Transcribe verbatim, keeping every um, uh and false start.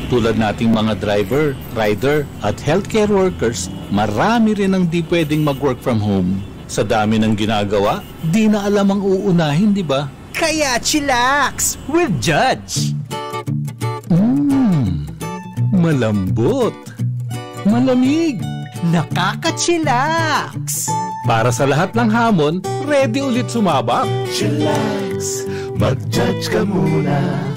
Tulad nating mga driver, rider, at healthcare workers, marami rin ang di pwedeng mag-work from home. Sa dami ng ginagawa, di na alam ang uunahin, di ba? Kaya chillax with Judge. Mmm, malambot, malamig, nakaka-chillax. para sa lahat ng hamon, ready ulit sumabak. Chillax, mag-judge ka muna.